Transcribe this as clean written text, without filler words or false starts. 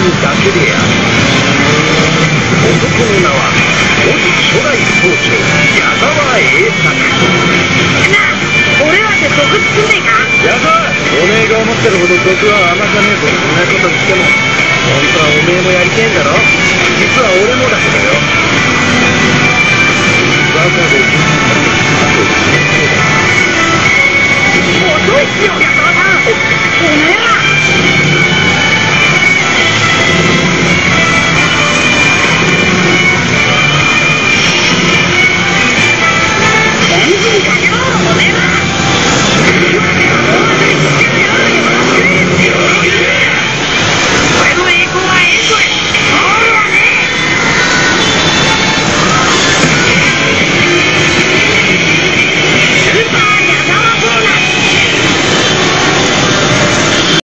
だけである。男の名は文字初代総長矢沢栄作。 なあ、俺らで毒作んねえか。 矢沢、おめえが思ってるほど毒は甘かねえぞ。そんなこと言っても本当はおめえもやりてえんだろ。実は俺もだけどよ。バカできんのにあと1年後だ。 遅いっすよ矢沢さん。おめえら